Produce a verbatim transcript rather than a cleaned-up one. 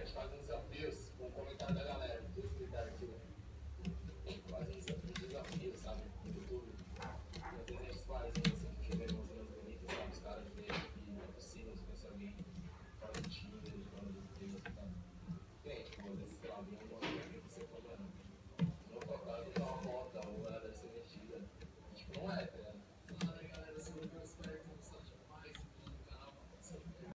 gente faz uns desafios com o comentário da galera. Deixa eu explicar aqui. Faz uns desafios, sabe? No YouTube. E às vezes a gente faz assim, chegando umas cenas bonitas, sabe? Os caras veem que não é possível se conhecer alguém fora do time, fora do Deus e tal. Tem, tipo, às vezes, sei lá, vem um